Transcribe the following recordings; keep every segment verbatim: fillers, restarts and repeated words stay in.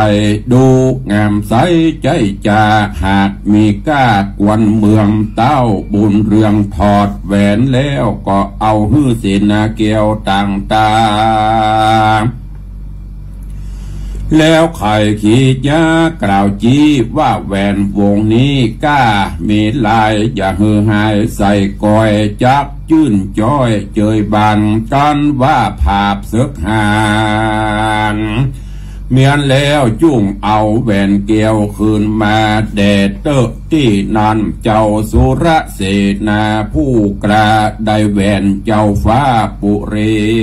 ดูงามใสใจจ่าหากมีก้ากวนเมืองเต้าบุญเรืองถอดแหวนแล้วก็เอาฮื้อเสนาเกียวต่างตาแล้วไข่ขีดยากล่าวจี้ว่าแหวนวงนี้ก้ามีลายอย่าเฮือหายใส่ก้อยจับจื้นจ้อยเจยบันกันว่าภาพเสือกหางเมียนแล้วจุ่งเอาแหวนเกี่ยวคืนมาแดดเตอที่นันเจ้าสุรเสนาผู้กระได้แหวนเจ้าฟ้าปุเร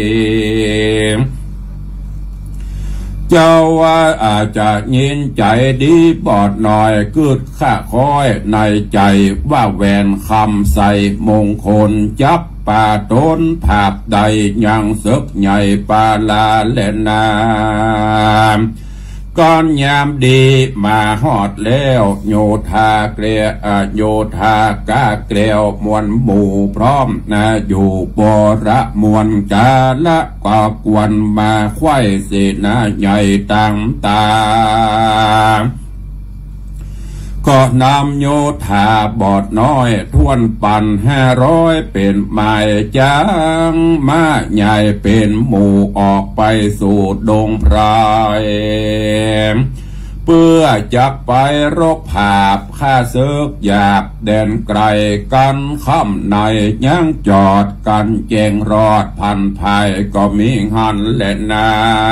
เจ้าว่าอาจจะยินใจดีปอดหน่อยกึดข้าคอยในใจว่าแหวนคำใส่มงคลจับป่าต้นภาพใดยังเสกใหญ่ปาลาเลนาก้อนยามดีมาฮอดแล้วโยธาเกลียโยธากาเกลียวมวลหมู่พร้อมนะอยู่ประมวลกาละกอกวนมาไขว้เสนาใหญ่ต่างตาก็นำโยธาบอดน้อยทวนปันห้าร้อยเป็นหมายจางมาใหญ่เป็นหมู่ออกไปสู่ดงไพรเพื่อจะไปรบผาบข้าศึกหยาบแดนไกลกันค่ำในยังจอดกันแจงรอดพันภายก็มีหันและนา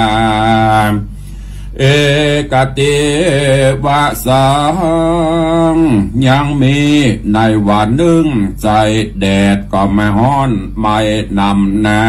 เอกติวะสังยังมีในวันหนึ่งใจแดดก็ไม่ฮ้อนไม่นำนา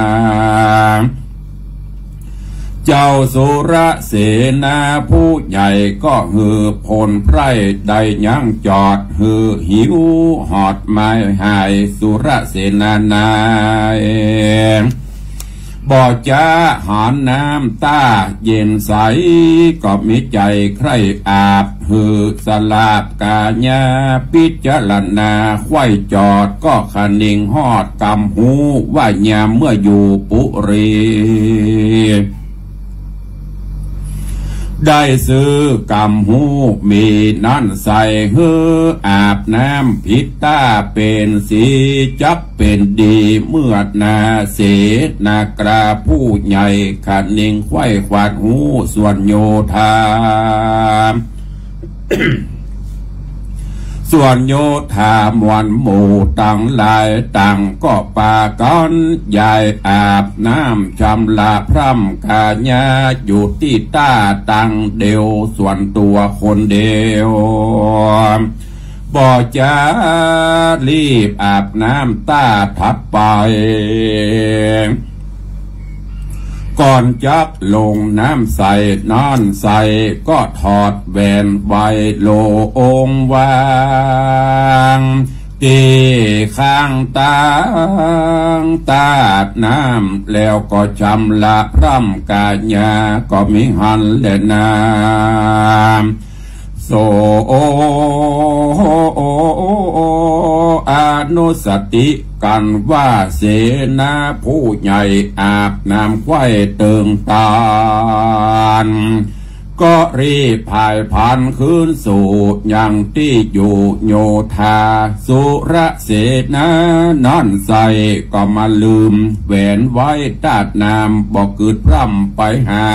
เจ้าสุรเสนาผู้ใหญ่ก็ฮือพลไพร่ได้ยังจอดฮือหิวหอดไม้หายสุรเสนานายบ่อจ้าหอนน้ำตาเย็นใสก็มีใจใครอาบฮือสลาบกาญาพิจารณาไข่จอดก็ขนิ่งฮอดกำหูว่ายามเมื่ออยู่ปุรีได้ซื้อกำหูมีนั่นใส่ฮืออาบน้ำพิตาเป็นสีจับเป็นดีเมื่อนาเสนากราผู้ใหญ่ขันนิ่งไข้ขวาดหูส่วนโยธา ส่วนโยธามวลหมู่ต่างหลายต่างก็ปากันยายอาบน้ำชำระพร่ำกาญาอยู่ที่ต้าตังเดียวส่วนตัวคนเดียวบ่จะรีบอาบน้ำต้าทัดไปก่อนจักลงน้ำใส่นอนใส่ก็ถอดแหวนใบโลองวางตีข้างตางตาดน้ำแล้วก็ชำละพร่ำกาญาก็มีหันและน้ำโสอนุสติกันว่าเสนาผู้ใหญ่อาบน้ำไข้เติงตาลก็รีบพายพันคืนสู่ยังที่อยู่โยธาสุรเสนานั่นใส่ก็มาลืมแหวนไว้ตาดน้ำบอกกืดพร่ำไปหา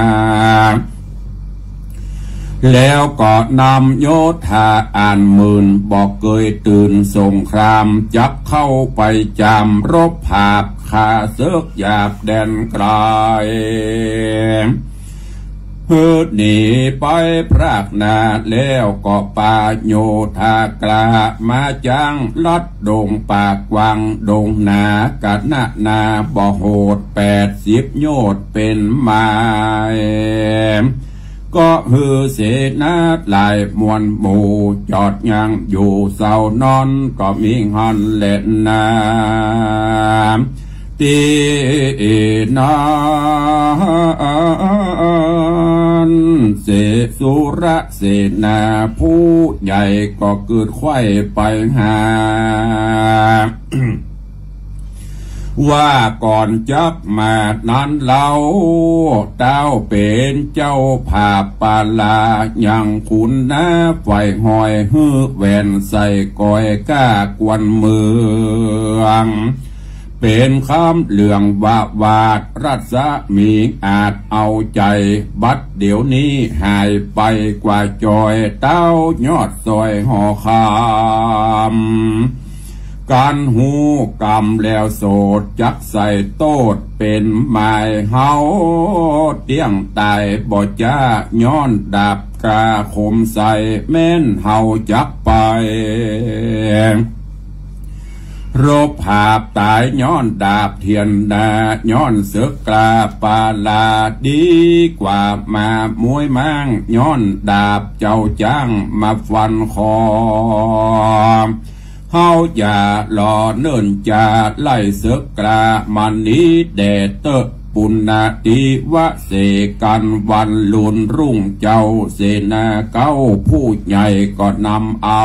แล้วก็นำโยธาอ่านหมื่นบอกเกยตื่นสงครามจับเข้าไปจามรบผาบขาเสือกหยาบแดนไกลเฮืดหนีไปพรากนาแล้วก็ปาโยธากลามาจังลัดดงปากวังดงนากัดนานาบ่โหดแปดสิบโยชน์เป็นไม้ก็ฮือเสนาหลายมวลหมู่จอดยังอยู่เศร้านอนก็มีงอนเล่นน้ำตีนอนเสสุระเสนาผู้ใหญ่ก็เกิดไข้ไปหาว่าก่อนจักมานั้นเล่าเต้าเป็นเจ้าภาพปาลาอย่างคุณนะไฟหอยฮื้อแหวนใส่ก้อยก้ากวนเมืองเป็นคำเหลืองวาวาดรัศมีอาจเอาใจบัดเดี๋ยวนี้หายไปกว่าจอยเต้ายอดซอยห่อคำการหูกรรมแล้วโสดจักใส่โตดเป็นหมายเฮาเตี้ยงตายบ่จ้าย้อนดาบกาคมใส่แม่นเฮาจักไปรบหาบตายย้อนดาบเทียนนาย้อนเสือกลาปาลาดีกว่ามามวยมั่งย้อนดาบเจ้าจ้างมาฟันคอเฮาอย่าหล่อเนิ่นจาไล่เสือกลามันนี้แดดเตอะปุณณติวะเสกันวันลุนรุ่งเจ้าเสนาเก้าผู้ใหญ่ก็นำเอา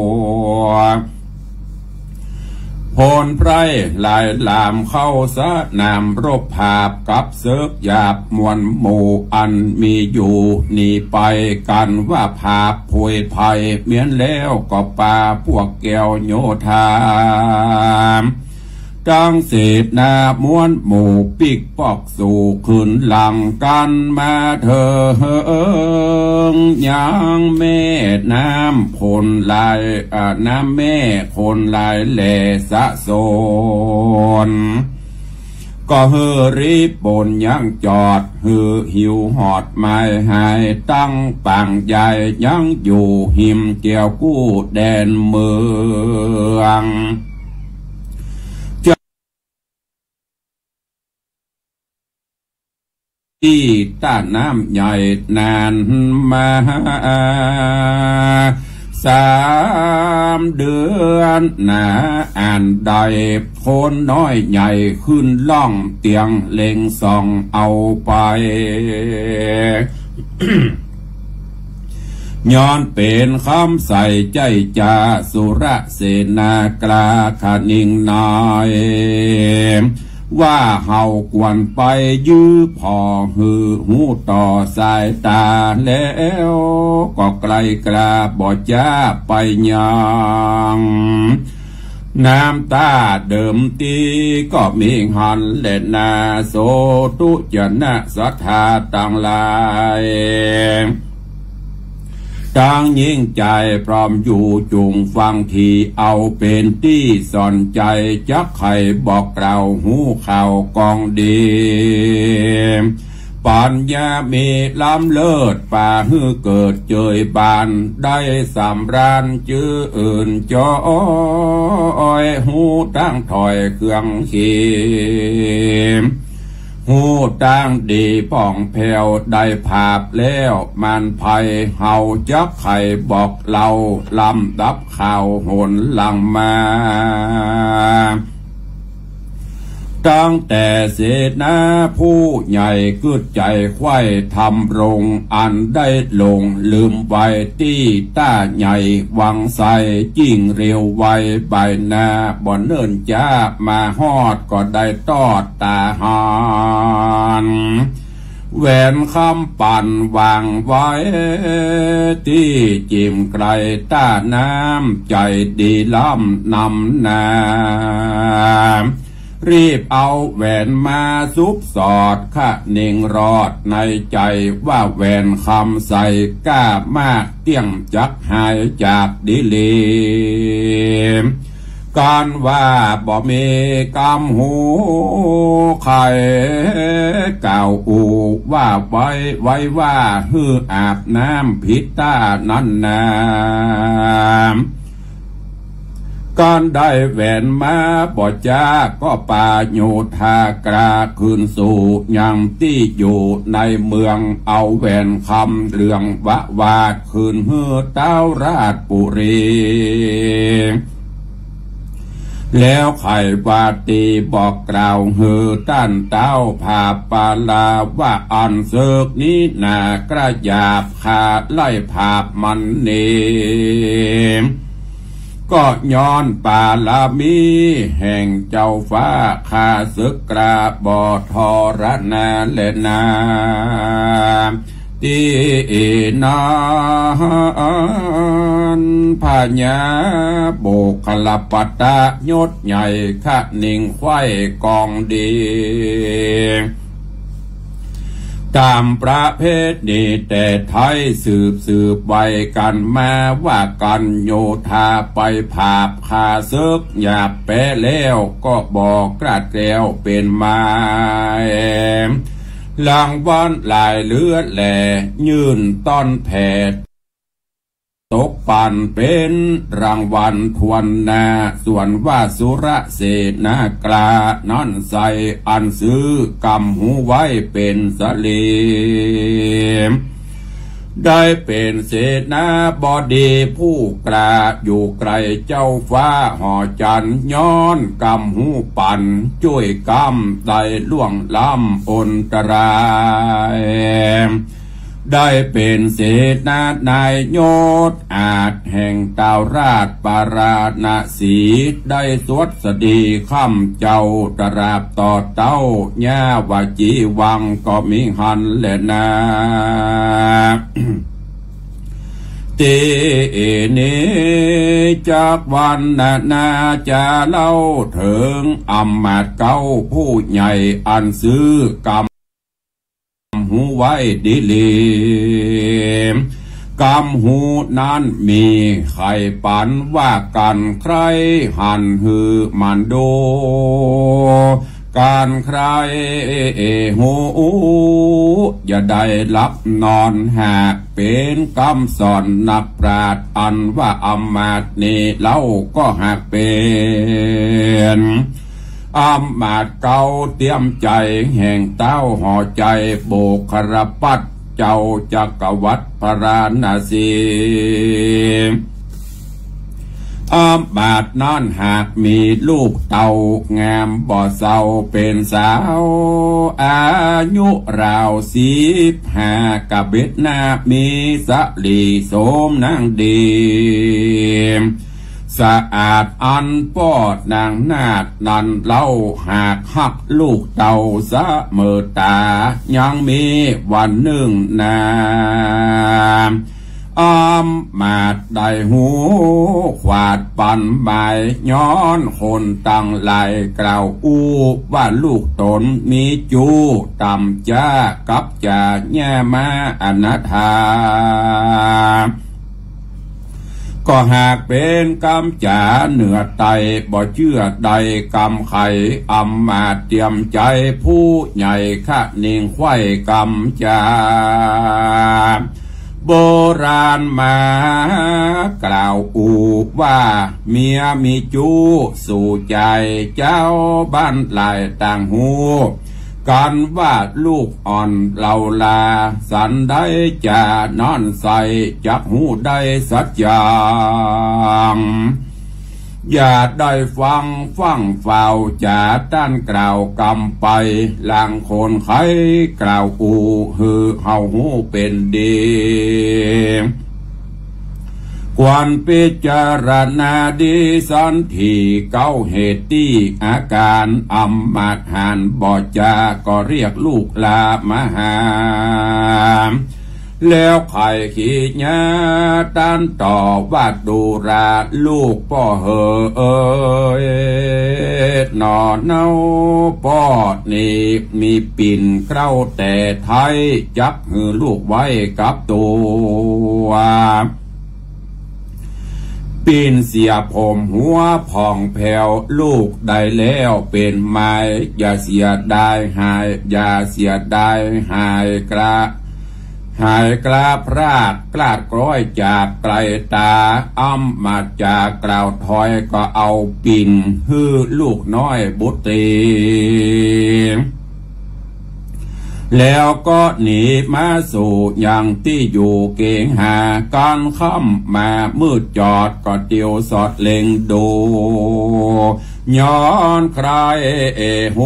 พลไพรลายลามเข้าสะนามรบภาพกับเสือกหยาบมวลหมู่อันมีอยู่นี่ไปกันว่าภาพพวยภัยเมียนแล้วก็ปาพวกแก้วโยธาจังเศษนามวนหมู่ปิกปอกสู่ขืนหลังกันมาเธอยังแม่น้ำคนลายน้ำแม่คนลายแหล่สะโซนก็เฮอรีบบนยังจอดเฮอหิวหอดไม้หายตั้งปังใหญ่ยังอยู่หิมเกี่ยวกู้แดนเมืองที่ต้านน้ำใหญ่นานมาสามเดือนหนาอ่านใดโคนน้อยใหญ่ขึ้นล่องเตียงเล็งส่องเอาไปย้อนเป็นคำใส่ใจจาสุรเสนากลาคนิ่งนายว่าเฮากวนไปยื้อพอหือหูต่อสายตาแล้วก็ไกลกลาบ่จ้าไปยังน้ำตาเดิมตีก็มีหันเล่นนาโสตุจนะสัทธาต่างลายต่างยิ่งใจพร้อมอยู่จุงฟังทีเอาเป็นที่สอนใจจักไข่บอกเราหูข่าวกองดีปัญญามีล้ำเลิศป่าฮือเกิดเจยบานได้สำราญจื้ออื่นจอยหูตั้งถอยเครื่องขีมหูตั้งดีป่องแผ่วได้ภาพแล้วมันภัยเฮาจักไข่บอกเราลำดับข่าวหนหลังมาตั้งแต่เสนาผู้ใหญ่กึดใจไข้ทำรงอันได้ลงลืมไว้ที่ต้าใหญ่วังใสจิ้งเร็วไวใบหน้าบ่เนิ่นจ้ามาฮอดก็ได้ตอดตาหานแหวนคำปั่นวางไว้ที่จิมไกลต้าน้ำใจดีล้ำนำนารีบเอาแหวนมาซุบสอดข้าเน่งรอดในใจว่าแหวนคำใส่ก้ามากเตี้ยงจักหายจากดิลีการว่าบ่มีกำหูไข่เก่าอูว่าไว้ไว้ว่าฮืออาบน้ำพิต้านั้นนาก่อนได้แหวนมาบ่จาก็ป่าโยธากราคืนสู่ยังที่อยู่ในเมืองเอาแหวนคำเรื่องวะวาดคืนเฮือเต้าราชปุรีแล้วไขวาตีบอกกล่าวเฮือต้านเต้าภาพปาลาว่าอันเสกนี้นากระยาบขาดไล่ภาพมันเนมก็ย้อนปาลามีแห่งเจ้าฟ้าข้าศึกกราบบ่ทรนาเลนาตีนานพญาโบกลปัตตะยศใหญ่ขะนิ่งไข่กองดีตามประเพณีแต่ไทยสืบสืบไว้กันมาว่ากันโยธาไปผาบคาซึกอยากแปะแล้วก็บอกกระแก้วเป็นไม้หลังวันลายเลือดแหล่ยื่นต้อนแผดตกปันเป็นรางวัลทวนนาส่วนว่าสุระเสนากลานั่นใส่อันซื้อกำหูไว้เป็นสลีมได้เป็นเสนาบดีผู้กล้าอยู่ไกลเจ้าฟ้าหอจันย้อนกำหูปั่นช่วยกำได้ล่วงล้ำอนตรายได้เป็นเสนานายโยธอาจแห่งเตาราชปาราณสีได้สวดสดีข้ามเจ้าตราบต่อเต้าย่าวาจีวังก็มีหันแลนาเตเนจากวันนานาจะเล่าถึงอำมาตย์เก้าผู้ใหญ่อันซื้อกรรมหูไว้ดีลีกำหูนั้นมีไข่ปันว่ากันใครหันหือมันโดการใครหูอย่าได้รับนอนหากเป็นกำสอนนักปราชญ์อันว่าอำมาตย์นี้เล่าก็หากเป็นอำมาตย์เก่าเตรียมใจแห่งเต้าห่อใจโบกครปัดเจ้าจักรวรรดิพระราณสีอำมาตย์นั้นหากมีลูกเต่างามบ่อเศร้าเป็นสาวอายุราวสิบห้ากับเบ็ดนามีสลีโสมนางดีสะอาดอันปอดนางนาดนันเล่าหากหักลูกเต่าสะเมอตายังมีวันหนึ่งนาอำมาตย์ได้หูขวาดปันใบย้อนคนตั้งไหลกล่าวอู้ว่าลูกตนมีจูต่ำจ้ากับจ่าแย่มาอนาถาก็หากเป็นกำจ่าเหนือไตบ่เชื่อใดกำไข่อำมาตย์เตรียมใจผู้ใหญ่ขะนิ่งไข่กำจ่าโบราณมากล่าวอูว่าเมียมีจูสู่ใจเจ้าบ้านหลายต่างหูกันว่าลูกอ่อนเหล่าลาสันได้จะนอนใส่จักหูได้สัจจางอย่าได้ฟังฟังเฝ้าจะต้านกล่าวกำไปลางคนไข้กล่าวอูฮือเฮาหูเป็นดีควรพิจารณาดีสันทีเก้าเหตุที่อาการอำมาตย์หันบ่จาก็เรียกลูกลามหาแล้วไข่ขีดญาตันต่อว่าดูราลูกพ่อเหอเอ้ยนอเนาพ่อนี่มีปิ่นเกล้าแต่ไทยจับหือลูกไว้กับตัวปีนเสียผมหัวผ่องแผ่วลูกได้แล้วเป็นไม้อย่าเสียดายหายอย่าเสียดายหายกระหายกลาพรากกลาดกร้อยจากไกลตาอ้ำมาจากกล่าวถอยก็เอาปิ่นฮือลูกน้อยบุตรีแล้วก็หนีมาสู่อย่างที่อยู่เก่งหาการค่ำมามืดจอดก็เตียวสอดเล็งดูย้อนใครหู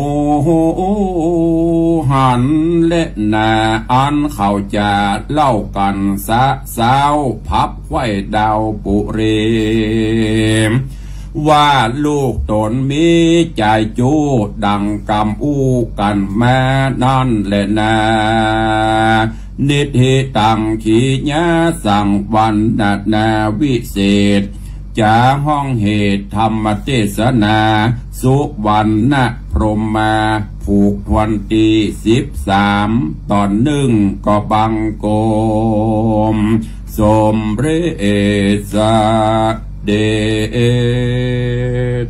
หันเละนาอันเขาจะเล่ากันสะสาวพับไว้ดาวปุเรมว่าลูกตนมีใจจูดังกำอู้กันแม่นั่นแหละนานิธิตังขีญาสังวันนานาวิเศษจาห้องเหตุธรรมเทศนาสุวรรณพรหมาผูกทวนตีสิบสามตอนหนึ่งก็บังโกมสมเรศเดช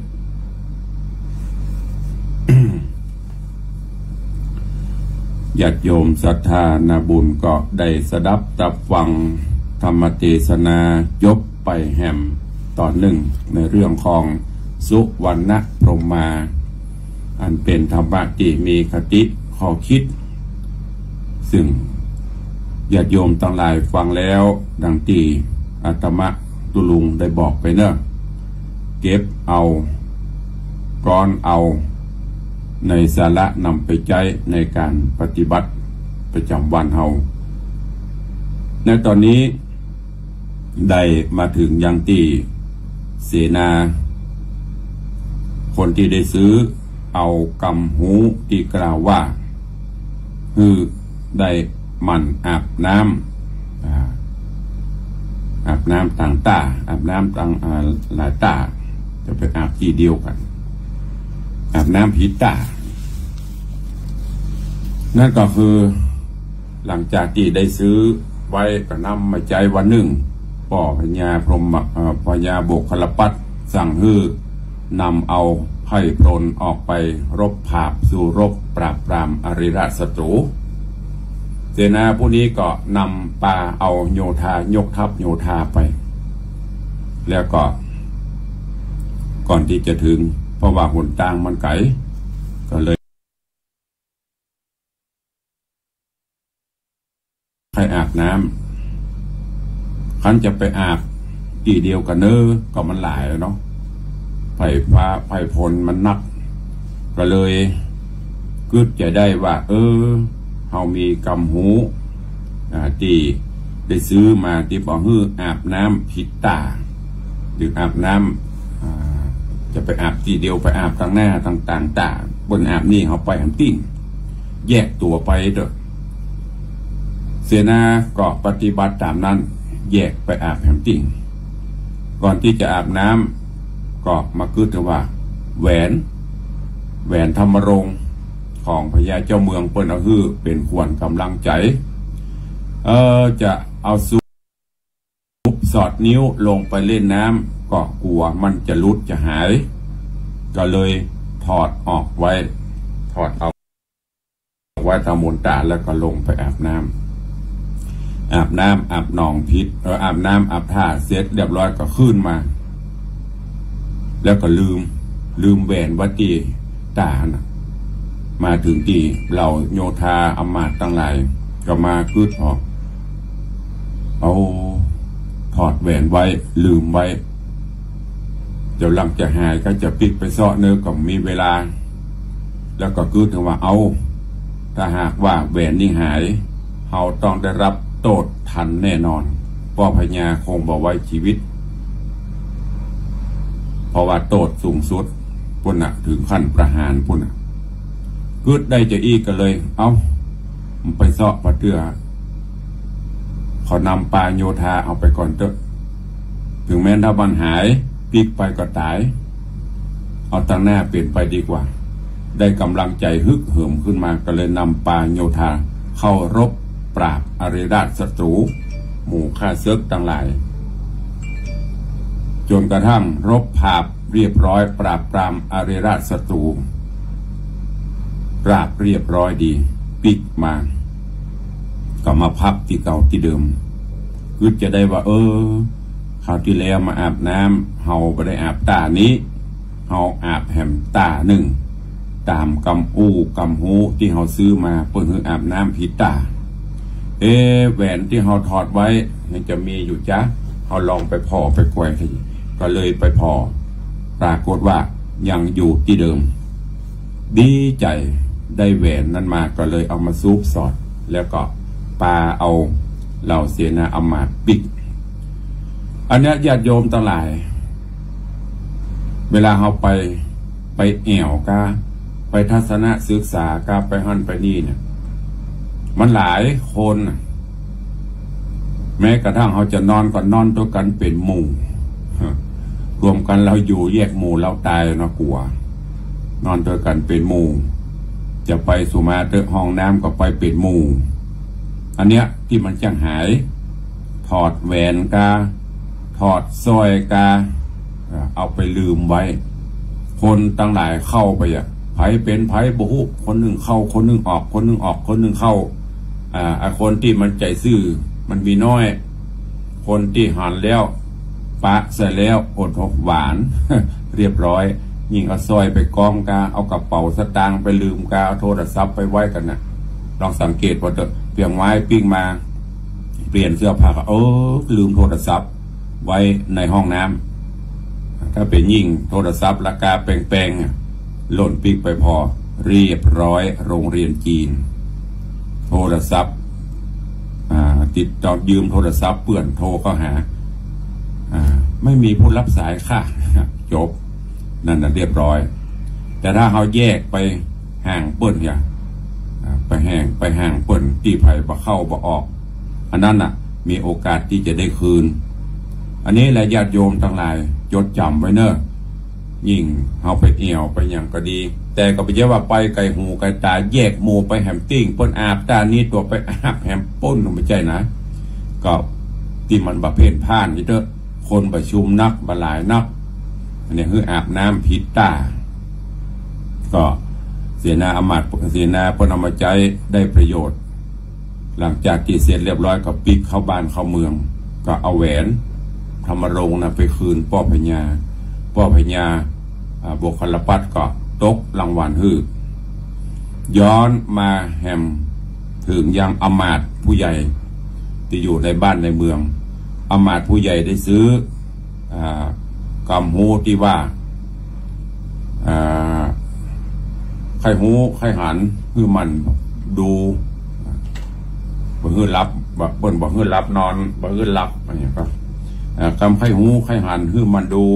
ญาติโยมศรัทธานาบุญก็ได้สดับตับฟังธรรมเทศนายบไปแหมตอนหนึ่งในเรื่องของสุวรรณพรหมาอันเป็นธรรมะที่มีคติข้อคิดซึ่งญาติโยมทั้งหลายฟังแล้วดังที่อาตมาตุลุงได้บอกไปเนอะเก็บเอาก้อนเอาในสาระนำไปใช้ในการปฏิบัติประจำวันเฮาในตอนนี้ได้มาถึงยังที่เสนาคนที่ได้ซื้อเอากำหูที่กล่าวว่าคือได้มันอาบน้ำอาบน้ำต่างตาอาบน้ำต่างหลายตาจะไปอาบที่เดียวกันอาบน้ำพิตานั่นก็คือหลังจากที่ได้ซื้อไว้ก็นำมาใจวันหนึ่งป่อพญาพรหมพญาโบกขลปัตสั่งฮื้อนำเอาไพ่พรนออกไปรบผาบสู่รบปราบปรามอริราชศัตรูเสนาผู้นี้ก็นำปาเอาโยธายกทัพโยธาไปแล้วก็ก่อนที่จะถึงเพราะว่าหนทางมันไกลก็เลยให้อาบน้ำคันจะไปอาบกี่เดียวกันเนอก็มันหลายแล้วเนาะไผ่ฟ้าไผ่พลมันนักก็เลยกึดจะได้ว่าเออเฮามีกำหูอ่าที่ได้ซื้อมาที่บอกฮื้ออาบน้ำผิดตาหรืออาบน้ำอ่าจะไปอาบทีเดียวไปอาบตั้งหน้าตั้งต่างตาบนอาบนี่เขาไปหันติ้งแยกตัวไปเด้อเสนาก็ปฏิบัติตามนั้นแยกไปอาบแหมติ้งก่อนที่จะอาบน้ำก็มาคิดว่าแหวนแหวนธรรมรงค์ของพญาเจ้าเมืองเปิ้นเอาฮื้อเป็นควรกำลังใจเออจะเอาซุปสอดนิ้วลงไปเล่นน้ำก็กลัวมันจะลุดจะหายก็เลยถอดออกไว้ถอดเอาไว้ทำมนตาแล้วก็ลงไปอาบน้ำอาบน้ำอาบหนองพิษเอออาบน้ำอาบท่าเสร็จเรียบร้อยก็ขึ้นมาแล้วก็ลืมลืมแหวนวัดที่ตานะมาถึงที่เราโยธาอมาตย์ตั้งหลายก็มาคืดออกเอาถอดแหวนไว้ลืมไว้เดี๋ยวหลังจะหายก็จะปิดไปเสาะเนื้อก็มีเวลาแล้วก็คืดถึงว่าเอาถ้าหากว่าแหวนนี่หายเราต้องได้รับโทษทันแน่นอนเพราะพญาคงบอกไว้ชีวิตเพราะว่าโทษสูงสุดพุ่นน่ะถึงขั้นประหารพุ่นน่ะกึดได้จะอีกกันเลยเอาไปเสาะปะเตือเขานำปลาโยธาเอาไปก่อนเถอะถึงแม้ถ้าบันหายพลิกไปก็ตายเอาตั้งหน้าเปลี่ยนไปดีกว่าได้กำลังใจฮึกเหิมขึ้นมาก็เลยนำปลาโยธาเข้ารบปราบอริราชศัตรูหมู่ข้าศึกทั้งหลายจนกระทั่งรบผาบเรียบร้อยปราบปรามอริราชศัตรูราบเรียบร้อยดีปิกมาก็มาพักที่เก่าที่เดิมคือจะได้ว่าเออคราวที่แล้วมาอาบน้ำเฮาไปได้อาบตานี้เฮาอาบแหมตาหนึ่งตามกำอู้กำหูที่เฮาซื้อมาเปิดคืออาบน้ำผิดตาเอแหวนที่เฮาถอดไว้มันจะมีอยู่จ้ะเฮาลองไปพอไปแกว่งก็เลยไปพอปรากฏว่ายังอยู่ที่เดิมดีใจได้แหวนนั้นมาก็เลยเอามาซูบสอดแล้วก็ปาเอาเหล่าเสนาอมาตย์ปิกอันนี้ญาติโยมทั้งหลายเวลาเราไปไปแอวกาไปทัศนศึกษากาไปหั่นไปนี่เนี่ยมันหลายคนแม้กระทั่งเขาจะนอนก็นอนตัวกันเป็นหมู่รวมกันเราอยู่แยกหมู่เราตายเนาะกลัวนอนตัวกันเป็นหมู่จะไปสุมาเตอห้องน้ำก็ไปเป็นหมู่อันเนี้ยที่มันจังหายถอดแหวนกาถอดสร้อยกาเอาไปลืมไว้คนตั้งหลายเข้าไปอ่ะไผเป็นไผบุหุคนหนึ่งเข้าคนหนึ่งออกคนหนึ่งออกคนหนึ่งเข้าอ่าคนที่มันใจซื่อมันมีน้อยคนที่หันแล้วปะใส่แล้วอดหวาน เรียบร้อยยิ่งเอาซอยไปกองกาเอากระเป๋าสตางค์ไปลืมกาเอาโทรศัพท์ไปไว้กันนะลองสังเกตว่าเปลี่ยนไม้ปิ้งมาเปลี่ยนเสื้อผ้าเออลืมโทรศัพท์ไว้ในห้องน้ำถ้าเป็นยิ่งโทรศัพท์ราคาแพงๆหล่นปิ๊กไปพอเรียบร้อยโรงเรียนจีนโทรศัพท์ติดต่อยืมโทรศัพท์เปื่อนโทรเข้าหาไม่มีผู้รับสายค่ะจบนั่นน่ะเรียบร้อยแต่ถ้าเขาแยกไปห่างเปิ่นอย่างไปแห่งไปห่างเปิ่นตีไผ่บ่เข้าบ่ออกอันนั้นน่ะมีโอกาสที่จะได้คืนอันนี้แหละญาติโยมทั้งหลายจดจำไว้เนอะยิ่งเขาไปเอี่ยวไปอย่างก็ดีแต่ก็ไปเยอะว่าไปไก่หูไก่ตาแยกหมู่ไปแหมติ้งป้นอาบตานี้ตัวไปอาบแหมป้นไม่ใช่นะก็ที่มันบะเพ็ญผ่านนี่เถอะคนประชุมนักบหลายนักอันนี้คืออาบน้ำพิษตาก็เสนาอมาตย์เสนาปนมาใจได้ประโยชน์หลังจากที่เสร็จเรียบร้อยก็ปิกเข้าบ้านเข้าเมืองก็เอาแหวนธรรมรงค์นะไปคืนป้อพญาป้อพญาบุคลปัตก็ตกรางวัลฮือย้อนมาแฮมถึงยังอมาตย์ผู้ใหญ่ที่อยู่ในบ้านในเมืองอมาตย์ผู้ใหญ่ได้ซื้อกำหูที่ว่าไข่หูไข่หันคือมันดูบ่ฮือรับบ่เปิ้นบ่ฮือรับนอนบ่ฮือรับอะไรอย่างเงี้ยกำไข่หูไข่หันคือมันดู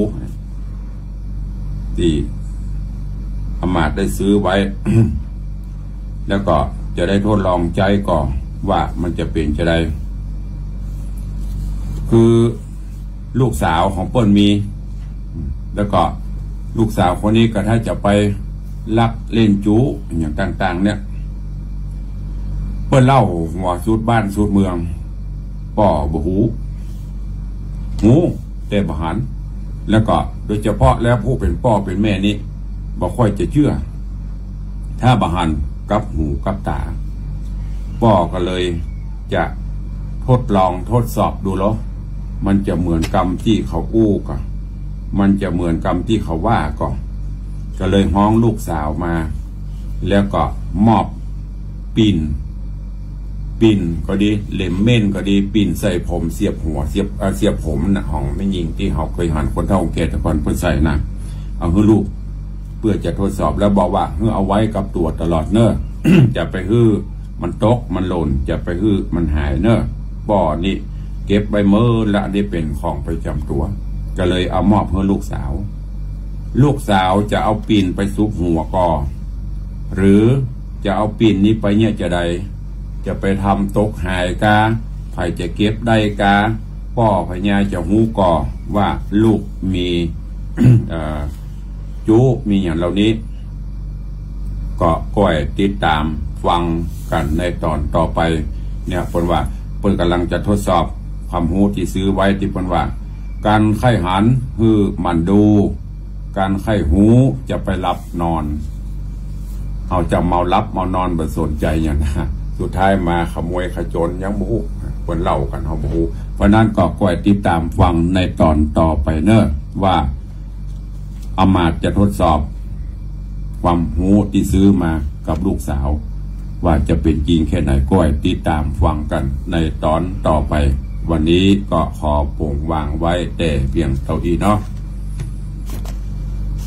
ที่อมาตย์ได้ซื้อไว้ แล้วก็จะได้ทดลองใจก่อนว่ามันจะเป็นจะได้คือลูกสาวของเปิ้นมีแล้วก็ลูกสาวคนนี้ก็ถ้าจะไปลักเล่นจูอย่างต่างๆเนี่ยเปิ้นเล่าหัวสุดบ้านสุดเมืองป่อบ่หูหูแต่บ่หันแล้วก็โดยเฉพาะแล้วผู้เป็นป่อเป็นแม่นี่บ่ค่อยจะเชื่อถ้าบ่หันกับหูกับตาป่อก็เลยจะทดลองทดสอบดูแล้วมันจะเหมือนกรรมที่เขาอู้ก่อนมันจะเหมือนกรรมที่เขาว่าก่อนก็เลยฮ้องลูกสาวมาแล้วก็มอบปิ่นปิ่นก็ดีเล็มเม่นก็ดีปิ่นใส่ผมเสียบหัวเสียบเสียบผมนะห้องไม่ยิงที่เขาเคยหันคนเท่าแก่แต่ก่อนเพื่อใส่นะเอาให้ลูกเพื่อจะทดสอบแล้วบอกว่าเฮ้เอาไว้กับตัวตลอดเนอะ จะไปฮื้อมันตกมันหล่นจะไปฮื้อมันหายเนอะบ่อนี่เก็บใบเมื่อละได้เป็นของประจำตัวก็เลยเอามอบให้ลูกสาวลูกสาวจะเอาปีนไปซุบหัวก่อหรือจะเอาปีนนี้ไปเนี่ยจะใดจะไปทำตกหายกาใครจะเก็บได้กาพ่อพญาจะหูก่อว่าลูกมี จูมีอย่างเหล่านี้ก็ก้อยติดตามฟังกันในตอนต่อไปเนี่ยเพิ่นว่าเพิ่นกำลังจะทดสอบความรู้ที่ซื้อไว้ที่เพิ่นว่าการไข้หันคือมันดูการไข้หูจะไปรับนอนเอาจะเมารับเมานอนบ่สนใจอย่างนะสุดท้ายมาขโมยขจรยังบ่ฮู้เพิ่นเล่ากันเฮาบ่ฮู้เพราะนั้นก็ก้อยติดตามฟังในตอนต่อไปเนอะว่าอมาตย์จะทดสอบความรู้ที่ซื้อมากับลูกสาวว่าจะเป็นจริงแค่ไหนก้อยติดตามฟังกันในตอนต่อไปวันนี้ก็ขอโปร่งวางไว้แต่เพียงเท่านี้เนาะ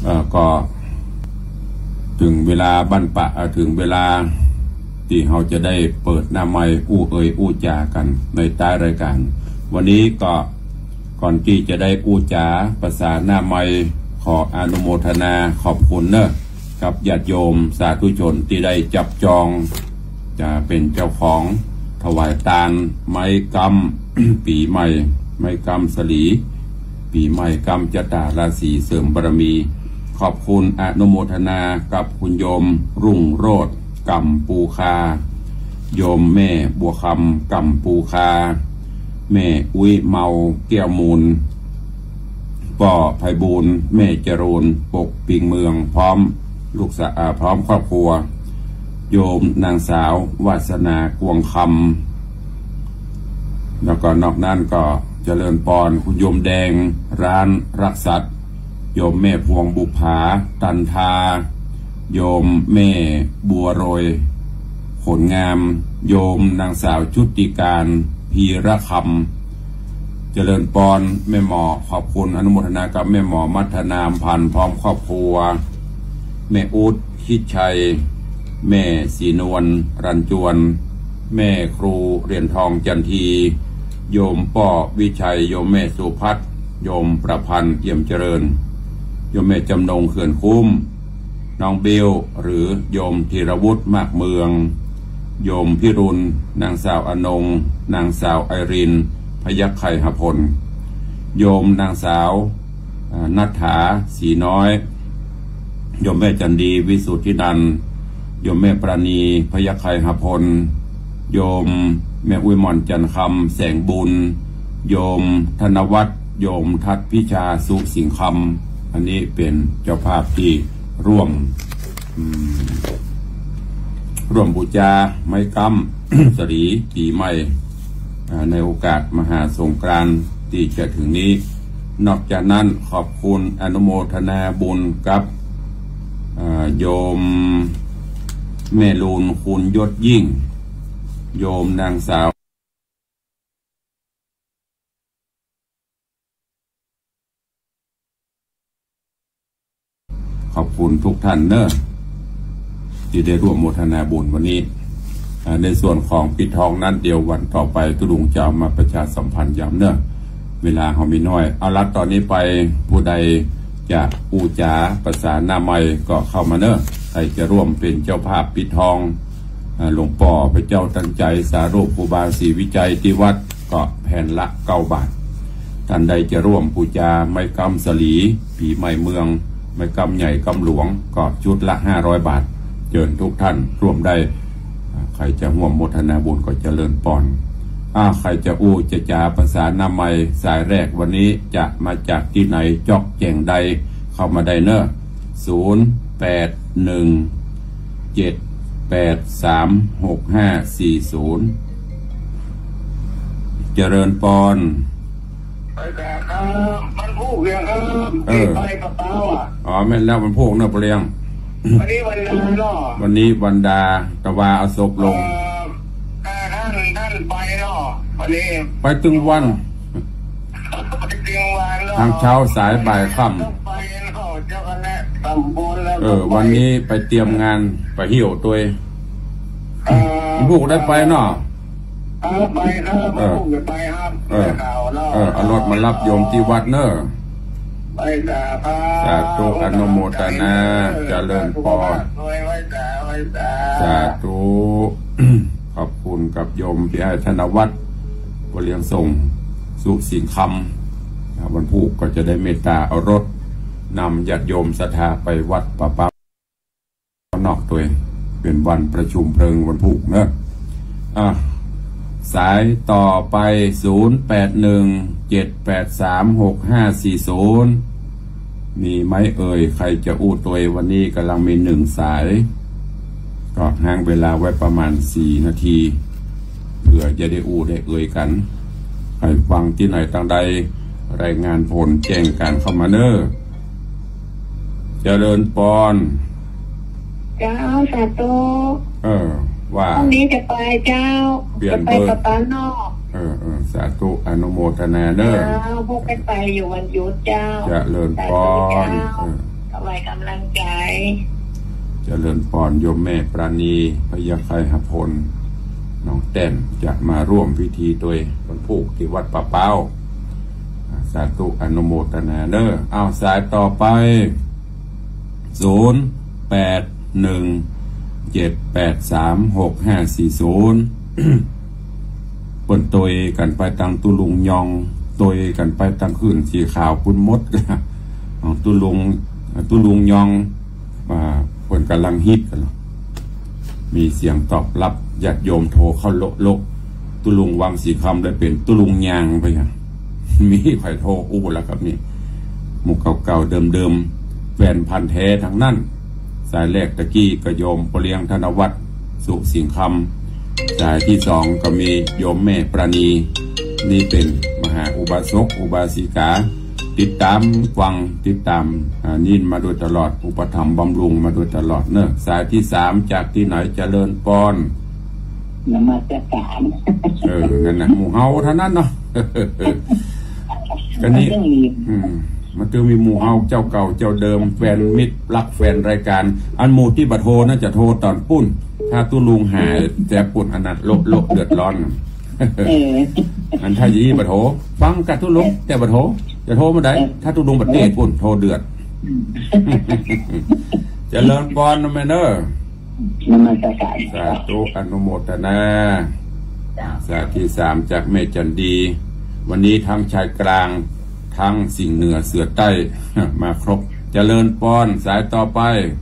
เอ่อก็ถึงเวลาบรรปะถึงเวลาที่เราจะได้เปิดหน้าไมค์อู้เอ่ยอู้จากันในใต้รายการวันนี้ก็ก่อนที่จะได้อู้จาภาษาหน้าไมค์ขออนุโมทนาขอบคุณเนอะกับญาติโยมสาธุชนที่ได้จับจองจะเป็นเจ้าของถวายทานไม้กำ ปีใหม่ไม้กำสลีปีใหม่กำจตาราศีเสริมบารมีขอบคุณอนุโมทนากับคุณโยมรุ่งโรจน์กำปูคาโยมแม่บัวคำกำปูคาแม่อุ้ยเมาแก้วมูลป่อไพบูลแม่จรูนปกปิงเมืองพร้อมลูกสาวพร้อมครอบครัวโยมนางสาววาสนากวงคำแล้วก็นอกนั้นก็เจริญปอนคุณโยมแดงร้านรักษัตริย์โยมแม่พวงบุภาตันทาโยมแม่บัวโรยผลงามโยมนางสาวชุติการพีระคำเจริญปอนแม่หมอขอบคุณอนุโมทนากับแม่หมอมัทนามพันพร้อมครอบครัวแม่อุดคิดชัยแม่สีนวลรันจวนแม่ครูเหรียญทองจันทีโยมป่อวิชัยโยมแม่สุพัฒน์โยมประพันธ์เอี่ยมเจริญโยมแม่จำนงเขื่อนคุ้มน้องเบลหรือโยมธีรวุฒิมากเมืองโยมพิรุณนางสาวอนงนางสาวไอรินพยัคฆ์ไข่หพลโยมนางสาวนัทธาสีน้อยโยมแม่จันดีวิสุทธินันท์โยมแม่ปราณีพยัคฆ์ไข่หพลโยมแม่อุ้ยมอนจันคำแสงบุญโยมธนวัฒน์โยมทัศพิชาสุสิงคำอันนี้เป็นเจ้าภาพที่ร่วมร่วมบูชาไม้กำ สรีปีใหม่ในโอกาสมหาสงกรานต์ที่จะถึงนี้นอกจากนั้นขอบคุณอนุโมทนาบุญกับโยมแม่ลูนคุณยศยิ่งโยมนางสาวขอบคุณทุกท่านเนอะที่ได้ร่วมโมทนาบุญวันนี้ในส่วนของปิดทองนั้นเดียววันต่อไปตุลุงจะมาประชาสัมพันธ์ย้ำเนอะเวลาเขามีน้อยเอาละตอนนี้ไปผู้ใดจะอูจาภาษาหน้าไม่ก็เข้ามาเนอะใครจะร่วมเป็นเจ้าภาพปิดทองหลวงป่อพระเจ้าตั้งใจสารูปครูบาศรีวิจัยที่วัดก็แผ่นละเก้าบาทท่านใดจะร่วมปูจาไม้กำสลีผีไม้เมืองไม้กำใหญ่กำหลวงก็ชุดละห้าร้อยบาทเชิญทุกท่านร่วมได้ใครจะร่วมโมทนาบุญก็เจริญปอนอ่าใครจะอู้จะจาภาษาหน้าไม้สายแรกวันนี้จะมาจากที่ไหนจอกแจงใดเข้ามาได้เนอะศูนย์แปดหนึ่งเจ็ดแปดสามหกห้าสี่ศูนย์เจริญปอนไปแต่ครับมันพูดเรื่องครับเออไปกระเป๋าอ่ะอ๋อแม่นแล้วมันพูดเนอะเปลี่ยงวันนี้วันดาเนาะวันนี้วันดาตะวาอศพลงท่านท่านไปเนาะวันนี้ไปถึงวันไปถึงวันทางเช้าสายบ่ายค่ำเออวันนี้ไปเตรียมงานไปหิ้วตัวลูกได้ไปเนาะไปครับเออไปครับเออเออเอารถมารับโยมที่วัดเนอะไปจ้าพระสาธุอนุโมทนาเจริญพรสาธุขอบคุณกับโยมพี่ไอ้ธนวัฒน์บริยังส่งสุสิงคำวันพุธก็จะได้เมตตาเอารถนำญาติโยมศรัทธาไปวัดป่าป่านอกตัวเป็นวันประชุมเพลิงวันพุธเนอะอ่ะสายต่อไปศูนย์แปดหนึ่งเจ็ดแปดสามหกห้าสี่ศูนย์มีไหมเอ่ยใครจะอู้ตัววันนี้กำลังมีหนึ่งสายก็ห่างเวลาไว้ประมาณสี่นาทีเพื่อจะได้อู้ได้เอ่ยกันใครฟังที่ไหนต่างใดรายงานผลแจ้งการเข้ามาเนอะเจริญปอนเจ้าสาธุเออว่าพรุ่งนี้จะไปเจ้าจะไปกับป้านอกเออเออสาธุอนุโมทนาเนอะพวกไปไปอยู่วันหยุดเจ้าเจริญปอนขอบไว้กำลังใจเจริญพรโยมแม่ปราณีพยาไคหพลน้องแต้มจะมาร่วมพิธีโดยวันผูกที่วัดป่าเป้าสาธุอนุโมทนาเด้อเอาสายต่อไปศูนย์แปดหนึ่งเจ็ดแปดสามหกห้าสี่ศูนย์เปิ่นตัวกันไปตังตุลุงยองตัวกันไปตังขึ้นสีขาวปุ่นมดของตุลุงตุลุงยองมาเปิ่นกำลังฮิตกันมีเสียงตอบรับญาติโยมโทรเข้าโลโลตุลุงวังสีคำได้เป็นตุลุงยางไปอย่างมีใครโทรอู้แล้วครับนี่หมู่เก่าๆเดิมๆแฟนพันธุ์แท้ทั้งนั้นสายแรกตะกี้ก็โยมปเลียงธนวัฒน์สุสิงห์คำสายที่สองก็มีโยมแม่ปราณีนี่เป็นมหาอุบาสกอุบาสิกาติดตามฟังติดตามนินมาโดยตลอดอุปถัมภ์บำรุงมาโดยตลอดเนอะสายที่สามจากที่ไหนเจริญปอนนมาจากสามเออนั่นนะหมู่เฮาเท่านั้นเนาะกันนี้อืมมันจะมีหมู่เฮาเจ้าเก่าเจ้าเดิมแฟนมิตรรักแฟนรายการอันหมู่ที่บัดโทน่าจะโทรตอนปุ้นถ้าตุลุงหายแต่ปุ่นอนัดโลกโลกเดือดร้อนอันถ้ายีบัดโทฟังกับตุลุงแต่บัดโทจะโทรมาได้ถ้าตุลุงบัดเทศปุ่นโทรเดือดจะเลิญปอนนะแม่เนอสาธุอนุโมทนาสาที่สามจากแม่จันดีวันนี้ทั้งชายกลางทั้งสิ่งเหนือเสือใต้มาครบเจริญปอนสายต่อไป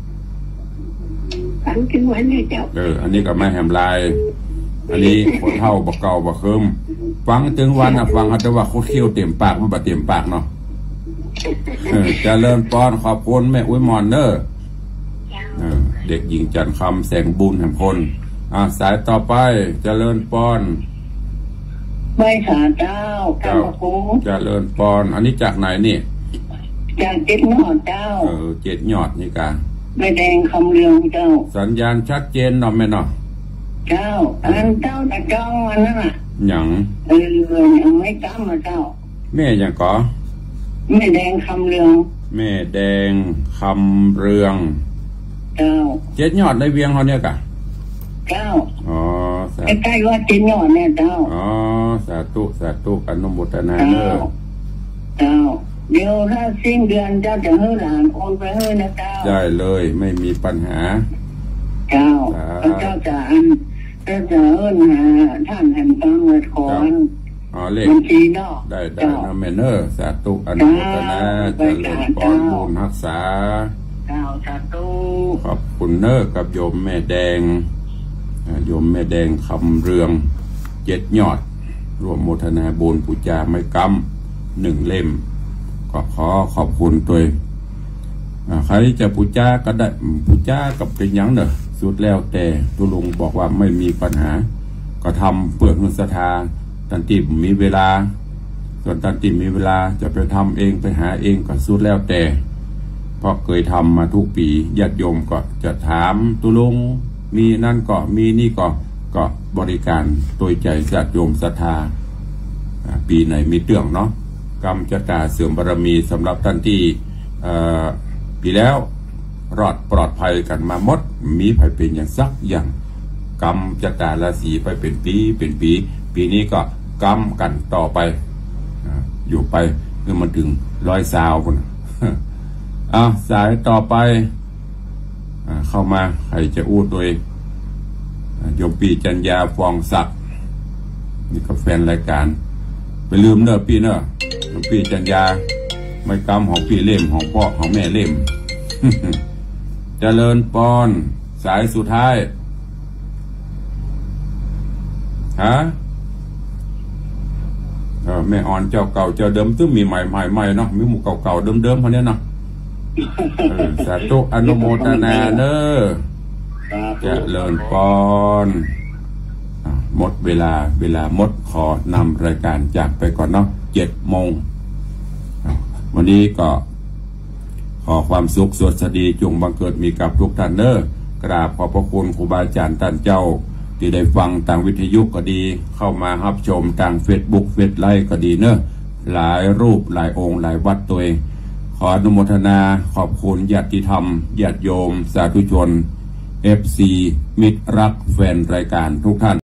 ฟังถึงวันนี้เจ้าเอออันนี้ก็ไม่แหมลายอันนี้คนเท่าบักเก่าบักเคิมฟังถึงวันอ่ะฟังเขาจะว่าโคตรเขี้ยวเต็มปากมันบะเต็มปากเนาะเออเจริญปอนขอบคุณแม่อุ้ยมอนเนอร์เด็กหญิงจันคำแสงบุญแห่งพลอ่าสายต่อไปเจริญปอนไม่ขาเจ้าเจ้าเจริญปอนอันนี้จากไหนนี่จากเจ็ดยอดเจ้าเออเจ็ดยอดนี่กาไม่แดงคำเรืองเจ้าสัญญาณชัดเจนเนาะแม่เนาะเจ้าอันเจ้าแต่เจ้าอันนั้นอ่ะหยังเออยังไม่จำมาเจ้าแม่ยังก่อแม่แดงคำเรืองแม่แดงคำเรืองเจ้าเจ็ดยอดในเวียงเขาเนี่ยกะเจ้าอ๋อใกล้ๆว่าเจ็ดยอดเนี่ยเจ้าอ๋อสาธุสาธุอนุโมทนาเด้อเจ้าเดี๋ยวถ้าสิ้นเดือนเจ้าจะให้หลานโอนไปให้นะเจ้าได้เลยไม่มีปัญหาเจ้าเจ้าจะอันเจ้าจะเอิ้นหาท่านแห่งตังเวทขอนอ๋อเลขบัญชีเนาะได้ได้นะแม่เนอร์สาธุอนุโมทนาเจริญพรบุญรักษาเจ้าสาธุขอบคุณเนอร์กับโยมแม่แดงโยมแม่แดงคำเรืองเจ็ดยอดรวมโมทนาบุญปุจจาไม่กำหนึ่งเล่มก็ขอขอบคุณตัวใครจะปุจจาก็ได้ปุจจากับเป็นยังเนอะสุดแล้วแต่ตุลุงบอกว่าไม่มีปัญหาก็ทำเปลือกเงินศรัทธาตันติมีเวลาส่วนตันติมีเวลาจะไปทำเองไปหาเองก็สุดแล้วแต่เพราะเคยทำมาทุกปีญาติโยมก็จะถามตุลุงมีนั่นก็มีนี่ก็ก็บริการโดยใจญาติโยมศรัทธาปีไหนมีเรื่องเนาะกรรมจะตาเสื่อมบารมีสำหรับท่านที่ปีแล้วรอดปลอดภัยกันมาหมดมีภัยเป็นอย่างสักอย่างกรรมจะตาราศีไปเป็นปีเป็นปีปีนี้ก็กรรมกันต่อไปอยู่ไปเมื่อมันถึงร้อยสาวคนอ่ะสายต่อไปเข้ามาใครจะอู้โดยโยมปีจัญญาฟองศักดิ์นี่ก็แฟนรายการไปลืมเนอะปีเนอะโยมปีจัญญาไม่กรรมของปีเล่มของพ่อของแม่เล่ม เจริญปอนสายสุดท้ายฮะเออแม่อ่อนเจ้าเก่าเจ้าเดิมตึ้มมีใหม่ใหม่ใหม่เนาะมีหมู่เก่าๆเดิมๆคนนี้เนาะสาธุอนุโมทนาเนอเจริญปอนหมดเวลาเวลาหมดขอนำรายการจากไปก่อนเนาะเจ็ดโมงวันนี้ก็ขอความสุขสวัสดีจงบังเกิดมีกับทุกท่านเนอกราบขอบพระคุณครูบาอาจารย์ท่านเจ้าที่ได้ฟังทางวิทยุก็ดีเข้ามารับชมทางเฟซบุ๊กเฟซไลฟ์ก็ดีเนอะหลายรูปหลายองค์หลายวัดตัวเองขขออนุโมทนาขอบคุณญาติธรรมญาติโยมสาธุชน เอฟ ซี มิตรรักแฟนรายการทุกท่าน